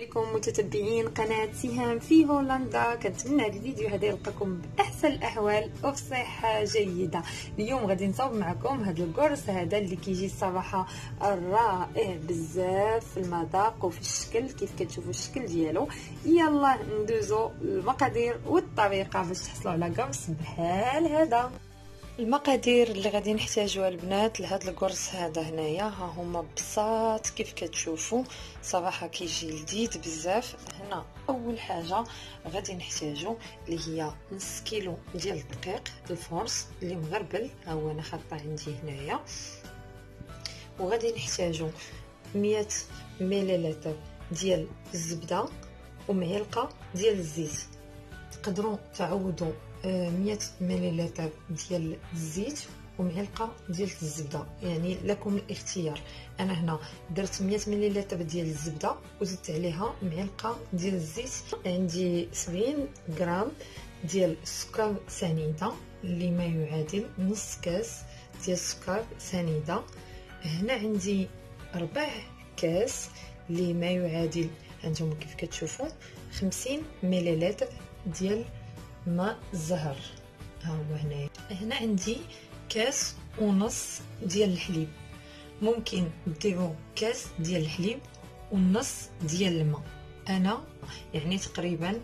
عليكم متتبعين قناة سهام في هولندا. كنتمنى هذا الفيديو هذا يلقاكم باحسن الاحوال وبصحه جيده. اليوم غادي نصاوب معكم هذا القرص هذا اللي كيجي الصراحه رائع بزاف في المذاق وفي الشكل كيف كتشوفوا الشكل ديالو. يلا ندوزو المقادير والطريقه باش تحصلوا على قرص بحال هذا. المقادير اللي غادي نحتاجوها البنات لهذا القرص هذا هنايا ها هما بساط كيف كتشوفوا، صراحه كيجي لذيذ بزاف. هنا اول حاجه غادي نحتاجو اللي هي نص كيلو ديال الدقيق الفورس اللي مغربل، ها هو انا حاطه عندي هنايا. وغادي نحتاجو 100 ملل ديال الزبده ومعلقه ديال الزيت. تقدروا تعوضوا 100 ملل ديال الزيت ومعلقه ديال الزبده، يعني لكم الاختيار. انا هنا درت 100 ملل ديال الزبده وزدت عليها معلقه ديال الزيت. عندي 70 غرام ديال السكر سنيده اللي ما يعادل نص كاس ديال السكر سنيده. هنا عندي 4 كاس اللي ما يعادل هانتوما كيف كتشوفوا 50 ملل ديال ماء الزهر. ها هو هنا عندي كاس ونص ديال الحليب، ممكن ديروا كاس ديال الحليب ونص ديال الماء. انا يعني تقريبا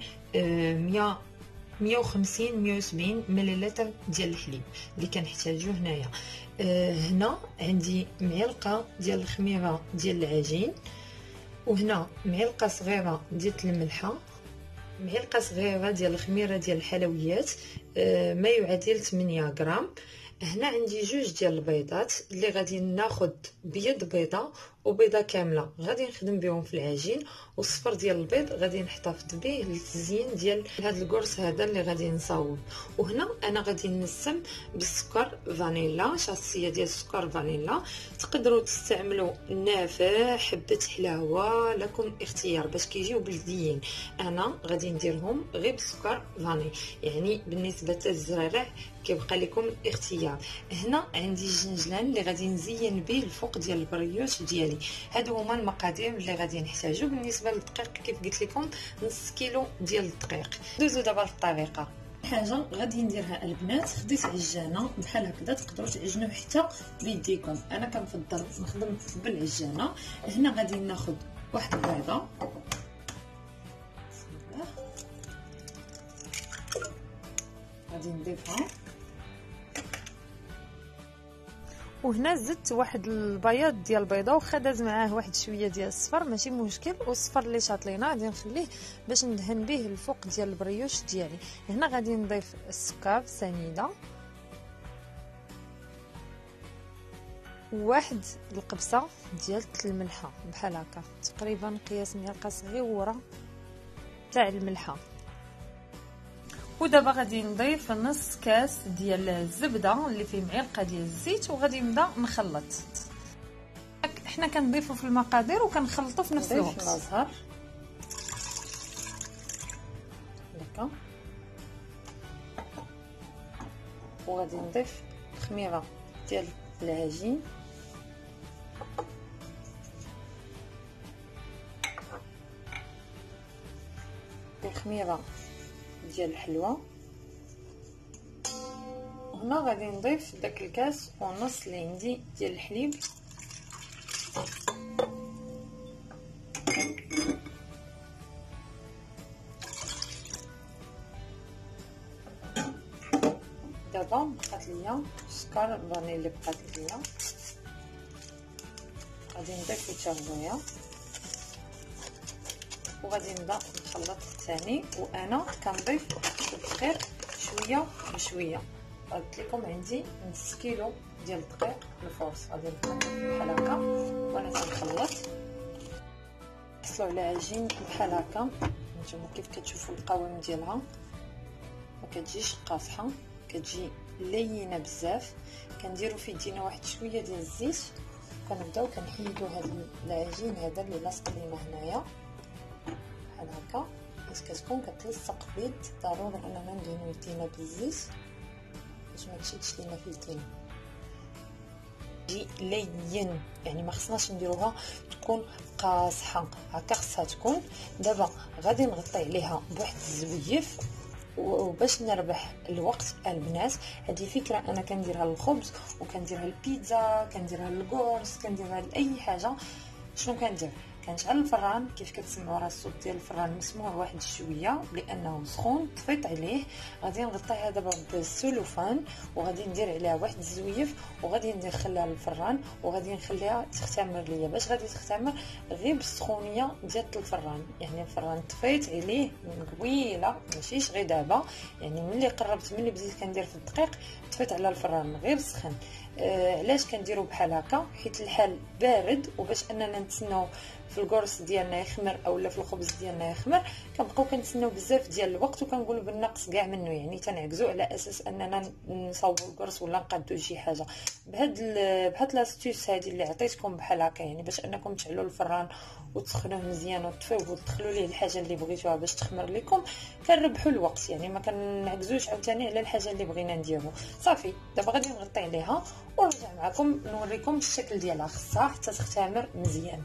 150 170 ملل ديال الحليب اللي كنحتاجو هنايا. هنا عندي معلقه ديال الخميره ديال العجين، وهنا معلقه صغيره ديال الملحه، معلقه صغيره ديال الخميره ديال الحلويات ما يعادل 8 غرام. هنا عندي جوج ديال البيضات اللي غادي ناخذ بيض بيضه وبيضه كامله غادي نخدم بهم في العجين، والصفر ديال البيض غادي نحتفظ به للتزيين ديال هذا القرص هذا اللي غادي نصاوب. وهنا انا غادي نسم بالسكر فانيلا، شاصيه ديال السكر فانيلا. تقدروا تستعملوا نافع حبه حلاوه لكم اختيار باش كيجيو بلديين. انا غادي نديرهم غير بالسكر فاني، يعني بالنسبه للزرارع كيبقى لكم الاختيار. هنا عندي الجنجلان اللي غادي نزين به الفوق ديال البريوش ديالي. هادو هما المقادير اللي غادي نحتاجو. بالنسبه للدقيق كيف قلت لكم نص كيلو ديال الدقيق. دوزو دابا للطريقه. حاجه غادي نديرها البنات، خديت عجانه بحال هكذا، تقدروا تعجنوا حتى بيديكم، انا كنفضل نخدم بالعجانه. هنا غادي ناخذ واحد البيضه، غادي نضيفها، وهنا زدت واحد البياض ديال البيضه واخا داز معاه واحد شويه ديال الصفر ماشي مشكل، والصفر اللي شاطلينا غادي نخليه باش ندهن به الفوق ديال البريوش ديالي. هنا غادي نضيف السكر سنيده، واحد القبصه ديال الملحه بحال هكا، تقريبا قياس معلقه صغيره تاع الملحه. ودابا غادي نضيف نص كاس ديال الزبده اللي فيه معلقه ديال الزيت، وغادي نبدا نخلط. حنا كنضيفوا في المقادير وكنخلطوا في نفس الوقت. الازهر هكا، وغادي نضيف الخميره ديال العجين، الخميره ديال الحلوى. هنا غادي نضيف داك الكاس ونص اللي عندي ديال الحليب، دابا بقات ليا السكر فانيليا اللي بقات ليا، غادي نضيف حتى هنايا، وغادي نبدا نخلط ثاني. وانا كنضيف الدقيق شويه بشويه. قلت لكم عندي نص كيلو ديال الدقيق الفورس، غادي نخلط بحال هكا وانا تنخلط. حصلوا على عجين بحال هكا، نتوما كيف كتشوفوا القوام ديالها ما كتجيش قاصحه، كتجي لينه بزاف. كنديروا في يدينا واحد شويه ديال الزيت، كنبداو كنحيدوا هذا العجين هذا اللي لاصق لينا هنايا بحال هكا، باش كتكون كتلصق في اليد. ضروري اننا ندهنوا يدينا بالزيت باش ما تشدش لينا في يدينا، تجي لين، يعني ما خصناش نديروها تكون قاصحه هكا خصها تكون. دابا غادي نغطي عليها بواحد الزويف وباش نربح الوقت البنات. هذه فكره انا كنديرها للخبز وكنديرها للبيتزا، كنديرها للقرص، كنديرها لاي حاجه. شنو كندير؟ كنشعل الفران، كيف كتسمعوا راه الصوت ديال الفران مسموع واحد شويه لانه سخون، طفيت عليه. غادي نغطيها دابا بالسلوفان وغادي ندير عليها واحد الزويف وغادي ندخلها للفران وغادي نخليها تختمر ليا. باش غادي تختمر؟ غير بالسخونيه ديال الفران، يعني الفران طفيت عليه من قبيله ماشيش غير دابا، يعني ملي قربت ملي بديت كندير في الدقيق طفيت على الفران غير سخن. علاش كنديروا بحال هكا؟ حيت الحال بارد وباش اننا نتسناو في القرص ديالنا يخمر اولا في الخبز ديالنا يخمر كنبقاو كنتسناو بزاف ديال الوقت وكنقولوا بالنقص كاع منه، يعني تنعكزوا على اساس اننا نصاوبوا القرص ولا نقادوا شي حاجه. بهاد لاستيوس هذه اللي عطيتكم بحال هكا، يعني باش انكم تشعلوا الفران وتسخنوه مزيان وتطفيوه وتدخلوا ليه الحاجه اللي بغيتوها باش تخمر لكم، كنربحوا الوقت، يعني ما كنعكزوش عاوتاني على الحاجه اللي بغينا نديرو. صافي دابا غادي نغطي عليها ونرجع معكم نوريكم الشكل ديالها. خصها حتى تختمر مزيان.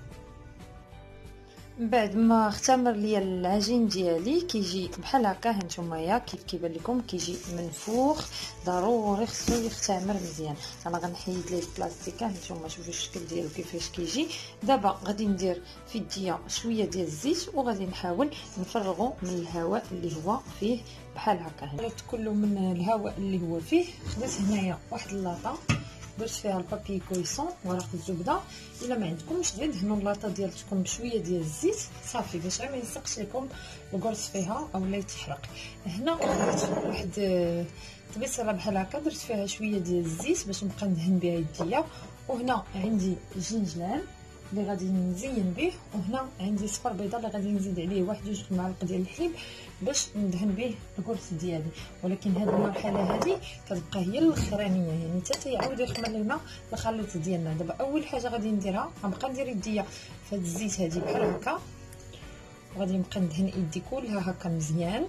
بعد ما اختمر ليا العجين ديالي كيجي بحال هكا، هانتوما كيف كيبان لكم كيجي منفوخ، ضروري خصو يختمر مزيان. انا غنحيد ليه البلاستيكه، هانتوما شوفوا الشكل ديالو كيفاش كيجي. دابا غادي ندير في يديا شويه ديال الزيت وغادي نحاول نفرغو من الهواء اللي هو فيه بحال هكا. خليت كله من الهواء اللي هو فيه. خديت هنايا واحد اللاطه درت فيها البابي كويسون ورق الزبده. الا ما عندكمش غير دهنوا اللاطه ديالتكم بشويه ديال الزيت صافي باش ما يلصقش لكم القرص فيها اولا يتحرق. هنا درت واحد طبيصيره بحال هكا درت فيها شويه ديال الزيت باش نبقى ندهن بها يديا. وهنا عندي جنجلان اللي غادي نزين به، وهنا عندي صفر بيضه اللي غادي نزيد عليه واحد جوج معالق ديال الحليب باش ندهن به القرص ديالي. ولكن هذه المرحله هذه كتبقى هي الاخرانيه، يعني حتى تيعاود يخمر لنا الخليط ديالنا. دابا اول حاجه غادي نديرها غنبقى ندير يديا في هذا الزيت هذه بحال هكا، وغادي نبقى ندهن يدي كلها هكا مزيان.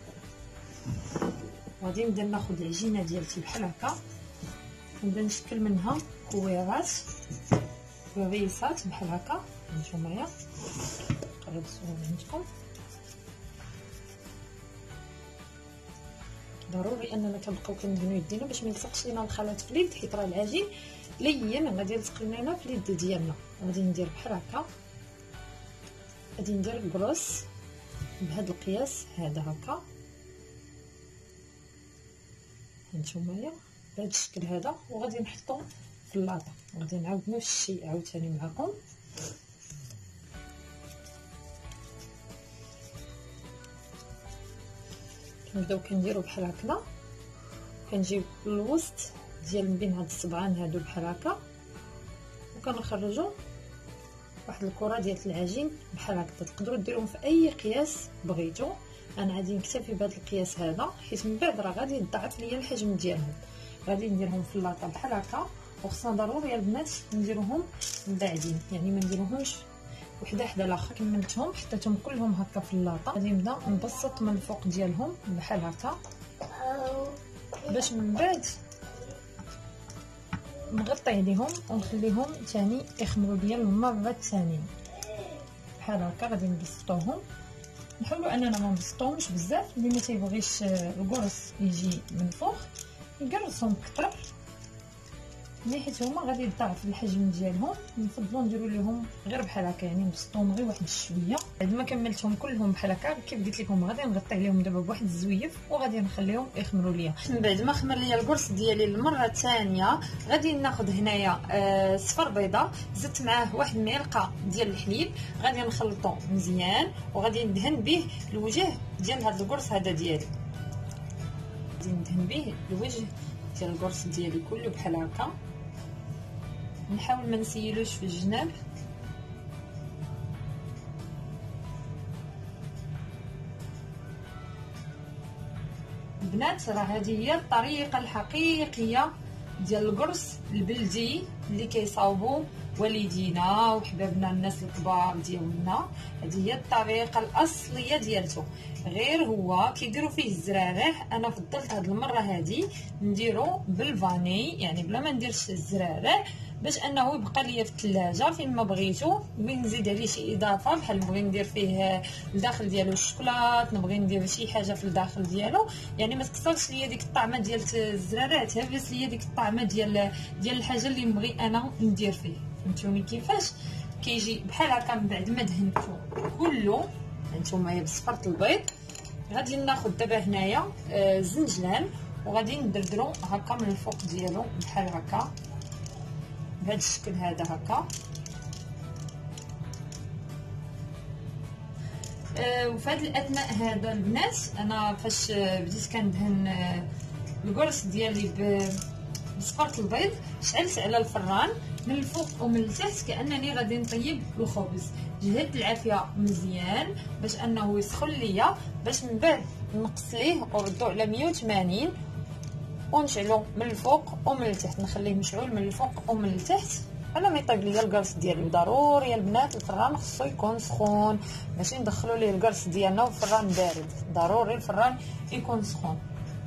وغادي نبدا ناخذ العجينه ديالتي بحال هكا ونبدا نشكل منها كويرات كويسات بحال هكا. نتوما قرب الصوره عندكم. ضروري اننا كنبقاو كندهنوا يدينا باش ما يلصقش لينا الخليط في اليد، حيت راه العجين لين غادي يلصق لنا في اليد ديالنا. غادي ندير بحال هكا، غادي ندير القروص بهذا القياس هذا هكا هانتوما بهذا الشكل هذا، وغادي نحطو في اللاطه. غادي نعاود نفس الشيء عاوتاني معكم. كنبداو كنديرو بحال هكذا، كنجيب الوسط ديال من بين هاد الصبعان هادو بحال هكا وكنخرجوا واحد الكره ديال العجين بحال هكا. تقدروا ديروهم في اي قياس بغيتو، انا غادي نكتفي بهذا القياس هذا حيت من بعد راه غادي يضاعف ليا الحجم ديالهم. غادي نديرهم في اللاطه بحال هكا، وخصنا ضروري البنات نديروهم بعدين، يعني ما نديروهمش وحده حدا الاخر. كملتهم حطيتهم كلهم هكا في اللاطه. غادي نبدا نبسط من الفوق ديالهم بحال هكا باش من بعد نغطي عليهم ونخليهم ثاني يخمروا ليا المره الثانيه بحال هكا. غادي نبسطوهم، نحاولوا اننا ما نبسطوهمش بزاف اللي ما تيبغيش القرص يجي منفوخ نقرصهم كتر، حيت هما غادي يضاعف الحجم ديالهم. نفضلوا نديروا لهم غير بحال هكا، يعني نبسطوهم غير واحد شويه. بعد ما كملتهم كلهم بحال هكا كيف قلت لكم غادي نغطي عليهم دابا بواحد الزويف وغادي نخليهم يخمروا ليا. من بعد ما خمر ليا القرص ديالي المره الثانيه غادي ناخذ هنايا صفر بيضه، زدت معاه واحد المعلقه ديال الحليب، غادي نخلطو مزيان وغادي ندهن به الوجه ديال هذا القرص هذا ديالي. غادي ندهن به الوجه ديال القرص ديالي كله بحال هكا. نحاول ما نسيلوش في الجناب. البنات راه هذه هي الطريقه الحقيقيه ديال القرص البلدي اللي كيصاوبوا والدينا وحبابنا الناس الكبار ديالنا. هذه هي الطريقه الاصليه ديالته، غير هو كيديروا فيه الزرارح. انا فضلت هاد المره هذه نديرو بالفاني، يعني بلا ما نديرش الزرارح باش انه يبقى ليا في الثلاجه فين ما بغيتو. نبغي نزيد عليه شي اضافه بحال نبغي ندير فيه الداخل ديالو الشوكولات، نبغي ندير شي حاجه في الداخل ديالو، يعني ما تكسرش ليا ديك الطعمه ديال الزرارات، هبس ليا ديك الطعمه ديال الحاجه اللي نبغي انا ندير فيه. فهمتوني كيفاش كيجي بحال هكا. من بعد ما دهنتو كله هانتوما بصفرت البيض، غادي ناخذ دابا هنايا الزنجلان وغادي ندردرو هكا من الفوق ديالو بحال هكا بهذا الشكل هذا هكا. وفي هذا الاثناء هذا البنات انا فاش بديت كندهن القرص ديالي بصفرة البيض، شعلت على الفران من الفوق ومن التحت كانني غادي نطيب الخبز. جهدت العافيه مزيان باش انه يسخن ليا، باش من بعد نقص ليه وردو على 180 ونشعلو من الفوق ومن التحت، نخليه مشعول من الفوق ومن التحت على ما يطيب ليا القرص ديالي. ضروري البنات الفران خصو يكون سخون، ماشي ندخلو ليه القرص ديالنا والفران بارد، ضروري الفران يكون سخون.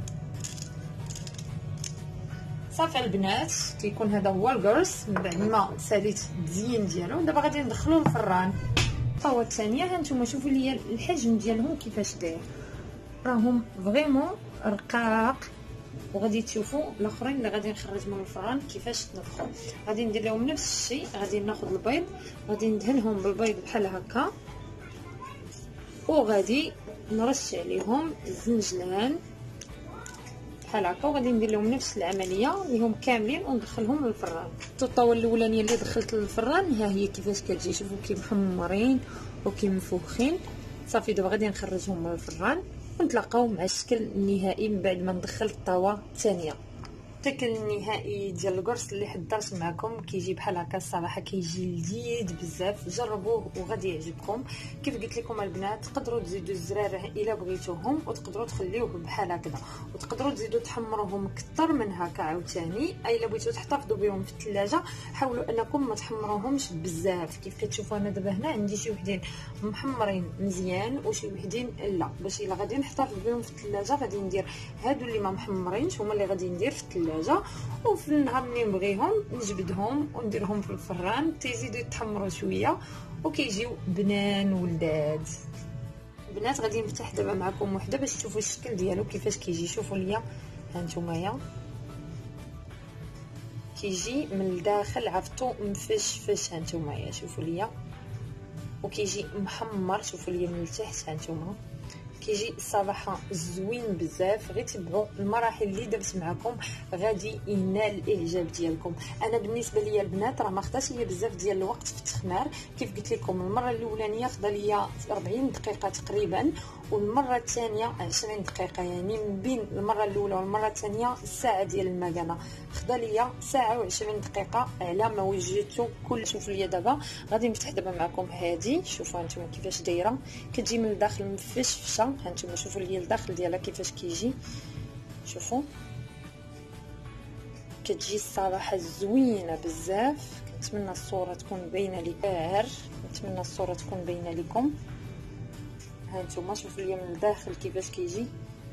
صافي البنات كيكون هذا هو القرص من بعد ما ساليت الزين ديالو. دابا غادي ندخلو الفران. الخطوه الثانيه هانتوما شوفوا ليا الحجم ديالهم كيفاش داير، راهم فريمون رقاق، وغادي تشوفوا الاخرين اللي غادي نخرج من الفران كيفاش تنفخوا. غادي ندير لهم نفس الشيء، غادي ناخذ البيض غادي ندهنهم بالبيض بحال هكا، وغادي نرش عليهم الزنجلان بحال هكا، وغادي ندير لهم نفس العمليه ليهم كاملين وندخلهم للفران. الطاوله الاولانيه اللي دخلت للفران ها هي كيفاش كتجي، شوفوا كي محمرين وكي منفوخين. صافي دابا غادي نخرجهم من الفران ونتلاقاو مع الشكل النهائي من بعد ما ندخل الطاوه الثانيه. الشكل النهائي ديال القرص اللي حضرت معكم كيجي بحال هكا، الصراحه كيجي لذيذ بزاف، جربوه وغادي يعجبكم. كيف قلت لكم البنات تقدروا تزيدوا الزراره الا بغيتوهم، وتقدروا تخليوه بحال هكذا، وتقدروا تزيدوا تحمروهم اكثر من هكا عاوتاني. الا بغيتوا تحتفظوا بهم في الثلاجه حاولوا انكم ما تحمروهمش بزاف. كيف كتشوفوا انا دابا هنا عندي شي وحدين محمرين مزيان وشي وحدين لا، باش الا غادي نحتفظ بهم في الثلاجه غادي ندير هادو اللي ما محمرينش هما اللي غادي ندير في الثلاجه، وفي النهار ملي نبغيهم نجبدهم ونديرهم في الفران تيزيدوا يتحمروا شويه وكيجيو بنان ولذاذ. البنات غادي نفتح دابا معكم وحده باش تشوفوا الشكل ديالو كيفاش كيجي. شوفوا ليا هانتومايا كيجي من الداخل عرفتو مفشفش، هانتومايا شوفوا ليا، وكيجي محمر. شوفوا ليا من التحت هانتوما كيجي الصراحه زوين بزاف. غير تبعوا المراحل اللي درت معكم غادي ينال الاعجاب ديالكم. انا بالنسبه ليا البنات راه ما خداش ليا بزاف ديال الوقت في التخمار، كيف قلت لكم المره الاولانيه خدا ليا 40 دقيقه تقريبا، والمره الثانيه 20 دقيقه، يعني من بين المره الاولى والمره الثانيه الساعه ديال المكانه خدا ليا ساعه و20 دقيقه على ما وجدته كل. شوفوا ليا دابا غادي نفتح دابا معكم هذه، شوفوا هانتوما كيفاش دايره، كتجي من الداخل مفشفشه. هانتوما شوفوا ليا الداخل ديالها كيفاش كيجي، شوفوا كتجي الصراحه زوينه بزاف. كنتمنى الصوره تكون باينه لكم، نتمنى الصوره تكون باينه لكم. هانتوما شوفوا ليا من الداخل كيفاش كيجي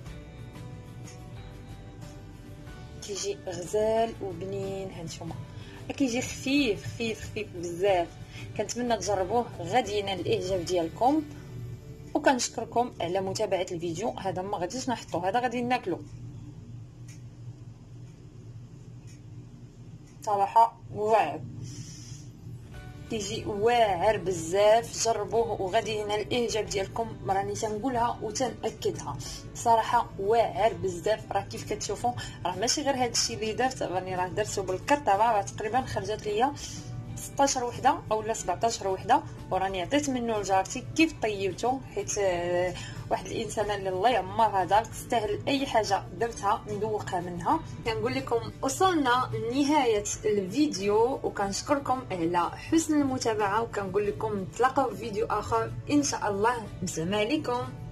غزال وبنين. هانتوما كيجي خفيف خفيف خفيف بزاف. كنتمنى تجربوه غادي ينال الاعجاب ديالكم، وكنشكركم على متابعه الفيديو. هذا ما غاديش نحطو، هذا غادي ناكلو صراحه واعر، كيجي واعر بزاف. جربوه وغادي ينال الاعجاب ديالكم، راني تنقولها وتنأكدها، صراحه واعر بزاف. راه كيف كتشوفوا راه ماشي غير هادشي اللي درت، راني راه درته بالكرطه، راه تقريبا خرجت ليا 16 وحده اولا 17 وحده، وراني عطيت منه لجارتي كيف طيبته، حيت واحد الانسانه اللي الله يعمرها دار تستاهل اي حاجه درتها ندوقها منها. كنقول لكم وصلنا لنهايه الفيديو، وكنشكركم على حسن المتابعه، وكنقول لكم نتلاقاو في فيديو اخر ان شاء الله. السلام عليكم.